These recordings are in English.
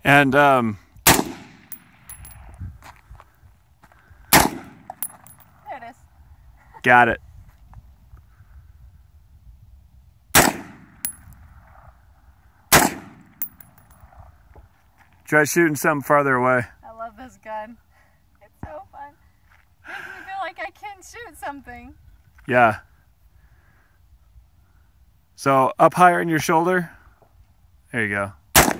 And There it is. got it. Try shooting something farther away. I love this gun. It's so fun. Makes me feel like I can shoot something. Yeah. So up higher in your shoulder. There you go.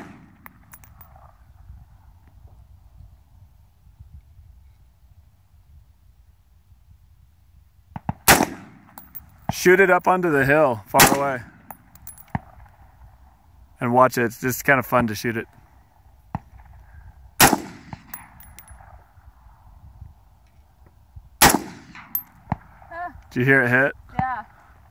Shoot it up onto the hill far away. And watch it. It's just kind of fun to shoot it. Did you hear it hit? Yeah.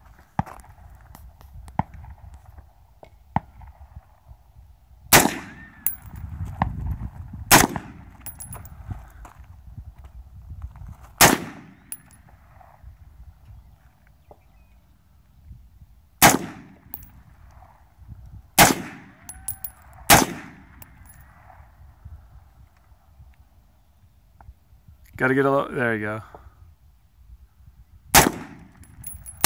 Gotta get a little, there you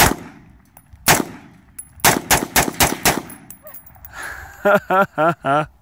go.